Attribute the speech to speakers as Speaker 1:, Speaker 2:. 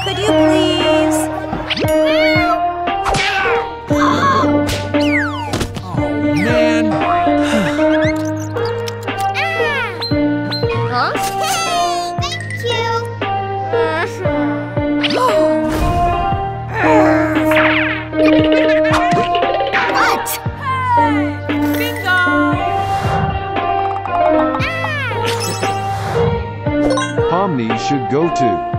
Speaker 1: Could you please?
Speaker 2: Oh, man.
Speaker 3: Huh? Hey, thank you. What?
Speaker 1: Bingo!
Speaker 4: Pomni should go too.